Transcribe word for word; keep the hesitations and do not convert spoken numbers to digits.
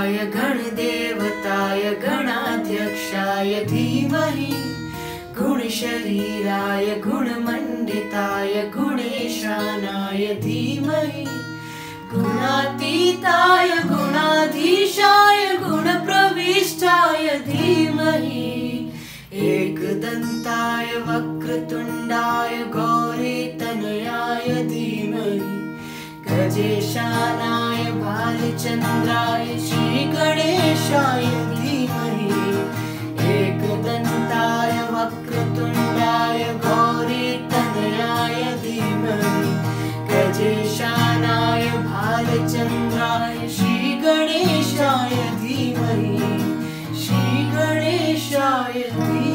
गणाधिपाय गणदेवताय गणाध्यक्षाय धीमहि गुणशरीराय गुणमण्डिताय गुणेशानाय धीमहि गुणातीताय गुणाधीशाय गुणप्रविष्टाय धीमहि एकदन्ताय वक्रतुण्डाय गौरीतनयाय धीमहि गजेशानाय भालचन्द्राय श्रीगणेशाय धीमहि एकदन्ताय वक्रतुण्डाय गौरीतनयाय धीमहि गजेशानाय भालचन्द्राय श्रीगणेशाय धीमहि श्रीगणेशाय धीमहि।